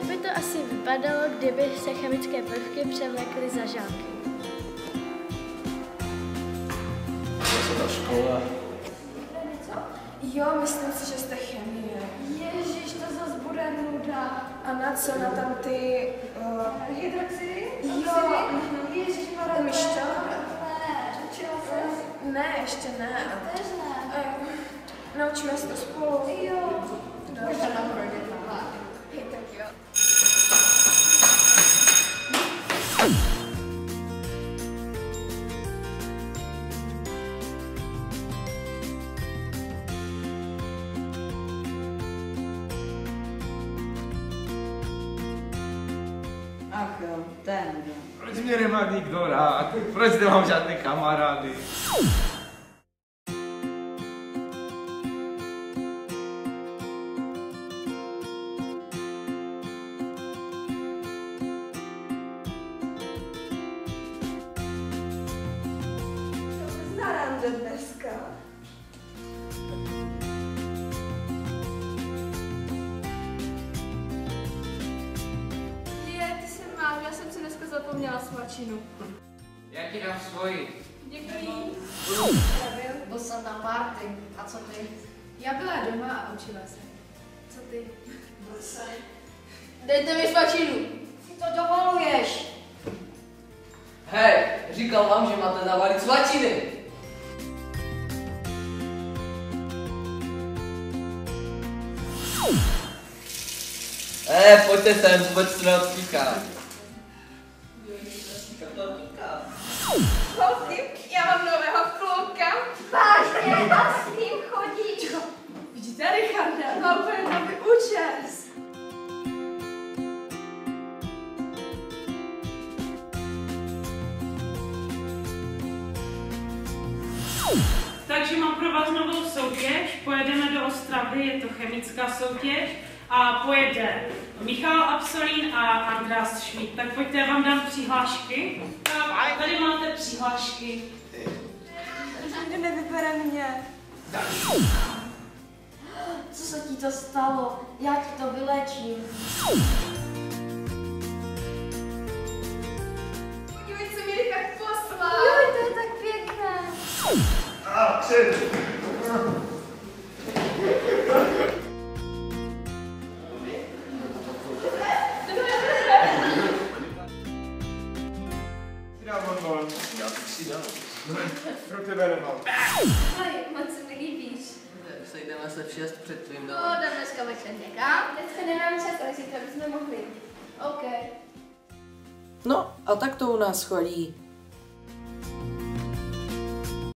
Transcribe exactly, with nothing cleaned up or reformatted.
by to asi vypadalo, kdyby se chemické prvky převlékly za žáky? Co ta škola? Jo, myslím si, že jste chemie. Ježiš, to zase bude nuda. A na co? Na tam ty... Uh... Hydroxidy? Jo. Mhm. Ježiš, Ty myš to? Ne, učila se? Ne, ještě ne. Tež ne. Uh, naučíme se to spolu. Jo. Možná nám projde tam. Hej, tak jo. Ach jo, ten. Proč mě nemá nikdo rád? Proč nemám žádné kamarády? Na rande dneska. Je, ty se máš, já jsem si dneska zapomněla svačinu. Já ti dám svoji. Děkuji. Byl jsem na party. A co ty? Já byla doma a učila se. Co ty? Byl jsem. Dejte mi svačinu. Si to dovoluješ. Hej, říkal vám, že máte navalit svačiny. Eh, pojďte sem, vůbec se neodpíká. Holky, já mám nového kluka. Vážně, a s kým chodíš? Vidíte, Richarda, má úplně nový účes. Takže mám pro vás novou soutěž, pojedeme do Ostravy, je to chemická soutěž a pojede Michal Absolín a András Schmidt. Tak pojďte, já vám dám přihlášky. Tak, tady máte přihlášky. Nikdo nevybere mě. Co se ti to stalo? Já ti to vylečím. Podívej, co mi Richard poslal. Jo, to je tak pěkné. A, tři. Ty dám bonbon. Já bych si dal. Pro tebe nemám. Ahoj, moc se mi líbíš. Sejdeme se v šest před tvým No, domem. jdeme dneska večer někam. Dneska nemám čas, ale zítra bychom mohli. OK. No a tak to u nás chodí.